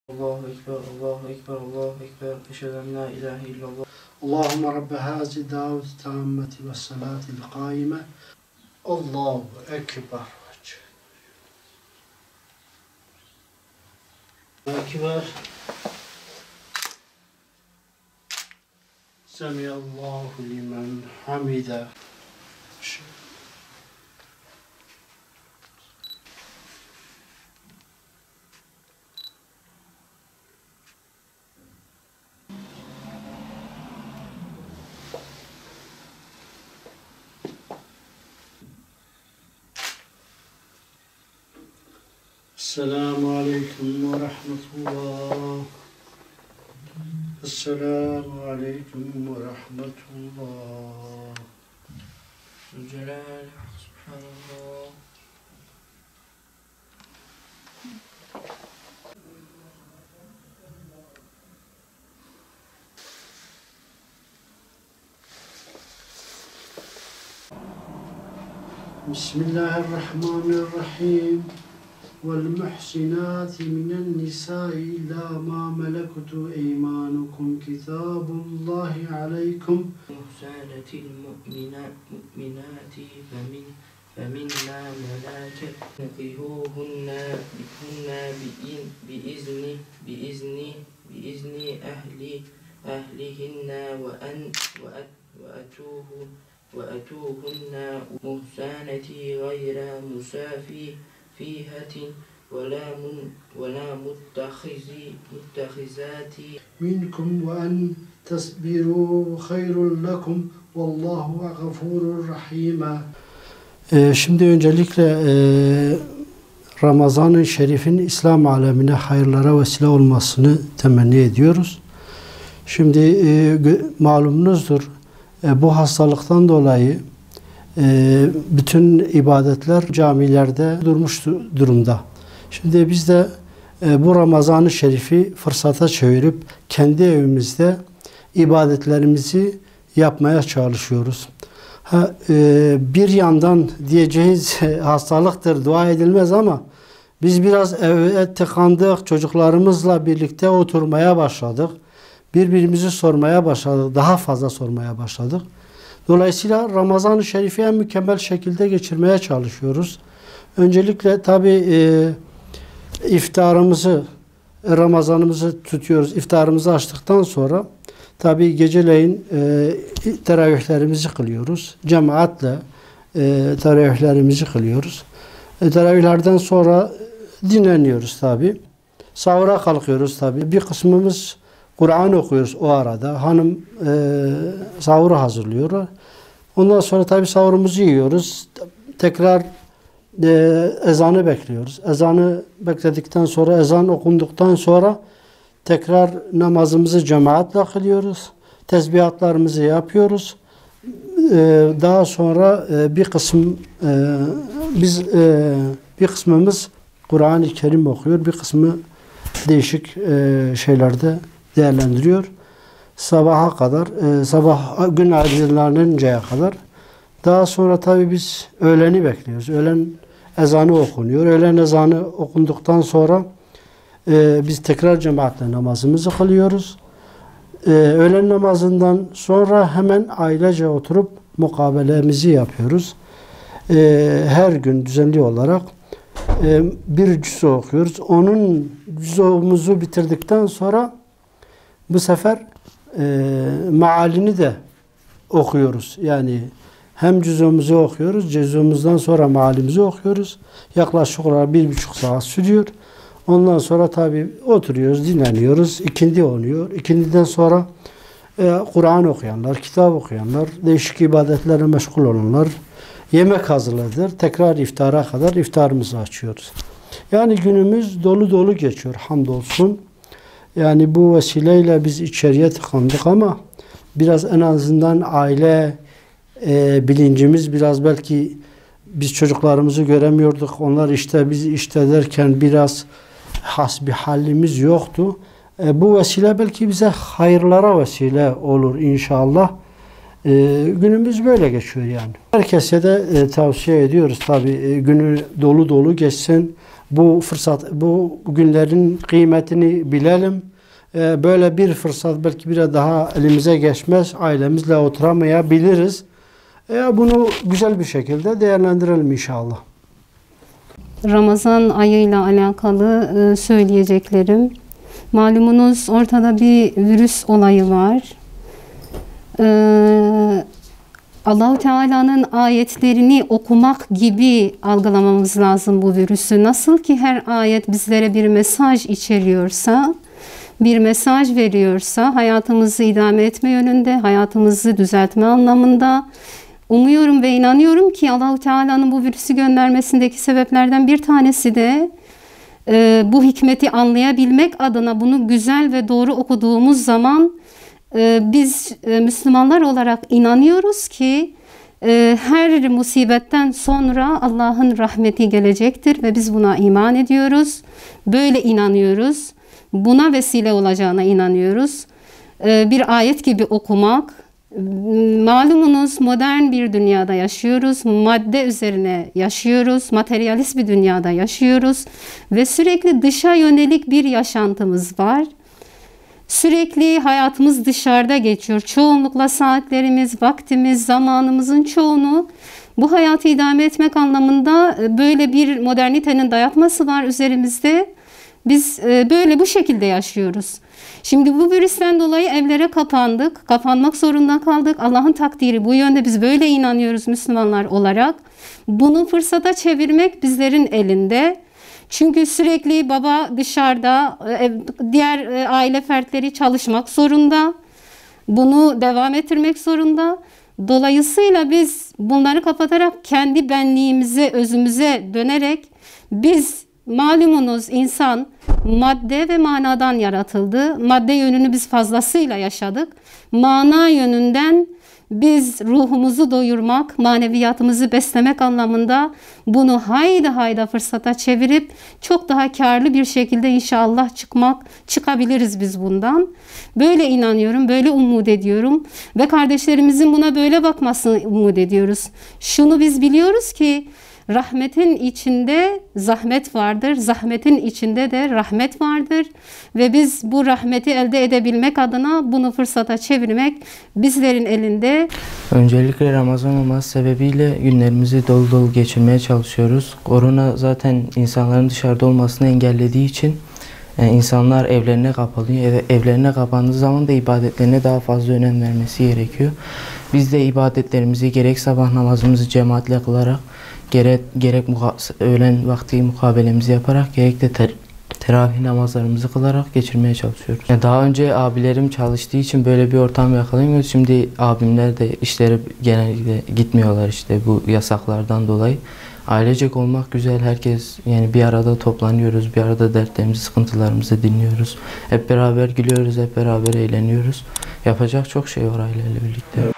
Allahu Ekber, Allahu Ekber, Allahu Ekber. Eşhedü en la ilahe illallah. Allahümme Rabbe hazi davut tammeti ve salatil kaime. Allahu Ekber. Ekber. Semiyallahu limen hamide. Esselamu Aleyküm ve Rahmetullah. Esselamu Aleyküm ve Rahmetullah. Zülcelal, Subhanallah. Bismillahirrahmanirrahim. وَالْمُحْسِنَاتِ مِنَ النِّسَاءِ إِلَّا مَا مَلَكْتُ أَيْمَانُكُمْ كِتَابُ اللَّهِ عَلَيْكُمْ مُحْسَنَةِ الْمُؤْمِنَاتِ فَمِنَّا مَلَاكَتْهُنَّ بِإِذْنِ أَهْلِهِنَّ وَأَتُوهُنَّ مُحْسَنَةً غَيْرَ مُسَافِحَةٍ ولا متخذات مِنْكُمْ وَأَنْ تَصْبِرُوا خَيْرٌ لَكُمْ وَاللّٰهُ غَفُورٌ رَحِيمٌ. Şimdi öncelikle Ramazan-ı Şerif'in İslam alemine hayırlara vesile olmasını temenni ediyoruz. Şimdi malumunuzdur, bu hastalıktan dolayı bütün ibadetler camilerde durmuş durumda. Şimdi biz de bu Ramazan-ı Şerif'i fırsata çevirip kendi evimizde ibadetlerimizi yapmaya çalışıyoruz. Bir yandan diyeceğiz hastalıktır, dua edilmez ama biz biraz eve tıkandık, çocuklarımızla birlikte oturmaya başladık. Birbirimizi sormaya başladık, daha fazla sormaya başladık. Dolayısıyla Ramazan-ı Şerif'i en mükemmel şekilde geçirmeye çalışıyoruz. Öncelikle tabi iftarımızı, Ramazanımızı tutuyoruz. İftarımızı açtıktan sonra tabi geceleyin teravihlerimizi kılıyoruz. Cemaatle teravihlerimizi kılıyoruz. Teravihlerden sonra dinleniyoruz tabi. Sahura kalkıyoruz tabi. Bir kısmımız Kur'an okuyoruz o arada. Hanım sahuru hazırlıyor. Ondan sonra tabi sahurumuzu yiyoruz. Tekrar ezanı bekliyoruz. Ezanı bekledikten sonra, ezan okunduktan sonra tekrar namazımızı cemaatle kılıyoruz. Tesbihatlarımızı yapıyoruz. Daha sonra bir kısmımız Kur'an-ı Kerim okuyor. Bir kısmı değişik şeylerde değerlendiriyor. Sabaha kadar, sabah gün aydınlanıncaya kadar. Daha sonra tabi biz öğleni bekliyoruz. Öğlen ezanı okunuyor. Öğlen ezanı okunduktan sonra biz tekrar cemaatle namazımızı kılıyoruz. Öğlen namazından sonra hemen ailece oturup mukabelemizi yapıyoruz. Her gün düzenli olarak bir cüz okuyoruz. Onun cüzumuzu bitirdikten sonra bu sefer mealini de okuyoruz. Yani hem cüzumuzu okuyoruz, cüzumuzdan sonra mealimizi okuyoruz. Yaklaşık olarak 1,5 saat sürüyor. Ondan sonra tabi oturuyoruz, dinleniyoruz. İkindi oluyor. İkindiden sonra Kur'an okuyanlar, kitap okuyanlar, değişik ibadetlerle meşgul olanlar yemek hazırladır. Tekrar iftara kadar iftarımızı açıyoruz. Yani günümüz dolu dolu geçiyor hamdolsun. Yani bu vesileyle biz içeriye tıkandık ama biraz en azından aile bilincimiz biraz belki biz çocuklarımızı göremiyorduk. Onlar işte biz işte derken biraz hasbihalimiz yoktu. Bu vesile belki bize hayırlara vesile olur inşallah. Günümüz böyle geçiyor yani. Herkese de tavsiye ediyoruz tabii, günü dolu dolu geçsin. Bu bu günlerin kıymetini bilelim. Böyle bir fırsat belki bir daha elimize geçmez. Ailemizle oturamayabiliriz. Bunu güzel bir şekilde değerlendirelim inşallah. Ramazan ayıyla alakalı söyleyeceklerim. Malumunuz ortada bir virüs olayı var. Allah-u Teala'nın ayetlerini okumak gibi algılamamız lazım bu virüsü. Nasıl ki her ayet bizlere bir mesaj içeriyorsa, bir mesaj veriyorsa, hayatımızı idame etme yönünde, hayatımızı düzeltme anlamında, umuyorum ve inanıyorum ki Allah-u Teala'nın bu virüsü göndermesindeki sebeplerden bir tanesi de bu hikmeti anlayabilmek adına bunu güzel ve doğru okuduğumuz zaman biz Müslümanlar olarak inanıyoruz ki her musibetten sonra Allah'ın rahmeti gelecektir ve biz buna iman ediyoruz. Böyle inanıyoruz. Buna vesile olacağına inanıyoruz. Bir ayet gibi okumak. Malumunuz modern bir dünyada yaşıyoruz. Madde üzerine yaşıyoruz. Materyalist bir dünyada yaşıyoruz. Ve sürekli dışa yönelik bir yaşantımız var. Sürekli hayatımız dışarıda geçiyor. Çoğunlukla saatlerimiz, vaktimiz, zamanımızın çoğunu bu hayatı idame etmek anlamında böyle bir modernitenin dayatması var üzerimizde. Biz böyle bu şekilde yaşıyoruz. Şimdi bu virüsten dolayı evlere kapandık. Kapanmak zorunda kaldık. Allah'ın takdiri bu yönde. Biz böyle inanıyoruz Müslümanlar olarak. Bunu fırsata çevirmek bizlerin elinde. Çünkü sürekli baba dışarıda, diğer aile fertleri çalışmak zorunda. Bunu devam ettirmek zorunda. Dolayısıyla biz bunları kapatarak kendi benliğimize, özümüze dönerek biz malumunuz insan madde ve manadan yaratıldı. Madde yönünü biz fazlasıyla yaşadık. Mana yönünden biz ruhumuzu doyurmak, maneviyatımızı beslemek anlamında bunu hayda fırsata çevirip çok daha karlı bir şekilde inşallah çıkabiliriz biz bundan. Böyle inanıyorum, böyle umut ediyorum ve kardeşlerimizin buna böyle bakmasını umut ediyoruz. Şunu biz biliyoruz ki rahmetin içinde zahmet vardır, zahmetin içinde de rahmet vardır ve biz bu rahmeti elde edebilmek adına bunu fırsata çevirmek bizlerin elinde. Öncelikle Ramazan olması sebebiyle günlerimizi dolu dolu geçirmeye çalışıyoruz. Korona zaten insanların dışarıda olmasını engellediği için insanlar evlerine kapanıyor. Evlerine kapandığı zaman da ibadetlerine daha fazla önem vermesi gerekiyor. Biz de ibadetlerimizi gerek sabah namazımızı cemaatle kılarak, gerek öğlen vakti mukabelemizi yaparak, gerek de teravih namazlarımızı kılarak geçirmeye çalışıyoruz. Daha önce abilerim çalıştığı için böyle bir ortam yakalayamıyoruz. Şimdi abimler de işleri genellikle gitmiyorlar işte bu yasaklardan dolayı. Ailecek olmak güzel. Herkes yani bir arada toplanıyoruz. Bir arada dertlerimizi, sıkıntılarımızı dinliyoruz. Hep beraber gülüyoruz, hep beraber eğleniyoruz. Yapacak çok şey var aileyle birlikte.